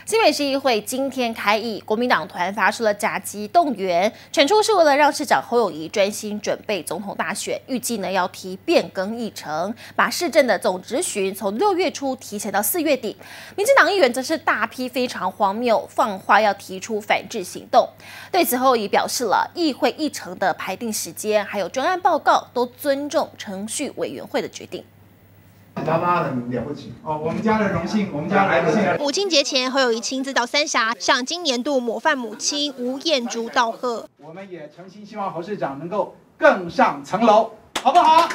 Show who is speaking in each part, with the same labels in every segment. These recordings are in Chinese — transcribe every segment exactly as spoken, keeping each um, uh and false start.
Speaker 1: 新北市议会今天开议，国民党团发出了甲级动员，传出是为了让市长侯友宜专心准备总统大选，预计呢要提变更议程，把市政的总质询从六月初提前到四月底。民进党议员则是大批非常荒谬，放话要提出反制行动。对此，侯友宜表示了，议会议程的排定时间还有专案报告都尊重程序委员会的决定。
Speaker 2: 妈妈很了不起哦，我们家的荣幸，我们家来的。
Speaker 3: 母亲节前，侯友宜亲自到三峡向今年度模范母亲吴燕竹道贺。
Speaker 2: 我们也诚心希望侯市长能够更上层楼，好不好？好，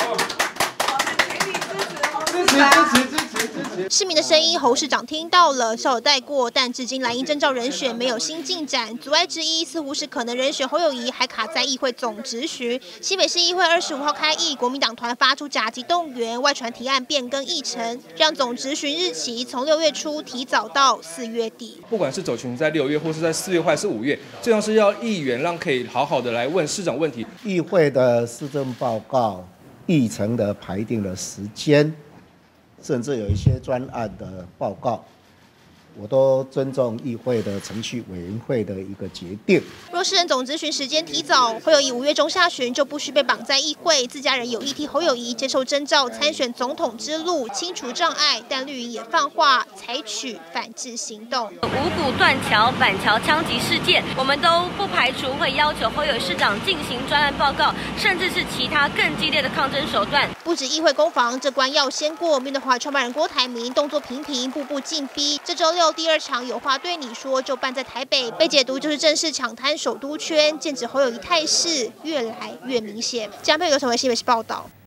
Speaker 2: 支持支持支持支持。
Speaker 3: 市民的声音，侯市长听到了，稍有带过，但至今蓝营征召人选没有新进展，阻碍之一似乎是可能人选侯友宜还卡在议会总质询。新北市议会二十五号开议，国民党团发出甲级动员，外传提案变更议程，让总质询日期从六月初提早到四月底。
Speaker 4: 不管是走群在六月，或是在四月，或是五月，最重要是要议员让可以好好的来问市长问题。
Speaker 5: 议会的施政报告、议程的排定的时间。 甚至有一些专案的报告，我都尊重议会的程序委员会的一个决定。
Speaker 3: 若市政总质询时间提早，侯友宜五月中下旬就不需被绑在议会，自家人有意替侯友宜接受征召参选总统之路，清除障碍。但绿营也放话，采取反制行动。
Speaker 6: 五股断桥、板桥枪击事件，我们都不排除会要求侯友宜市长进行专案报告，甚至是其他更激烈的抗争手段。
Speaker 3: 不止议会攻防，这关要先过。面对华创办人郭台铭动作频频，步步进逼。这周六第二场有话对你说，就办在台北，被解读就是正式抢滩首都圈，剑指侯友宜态势越来越明显。江佩由陈维新北市报道。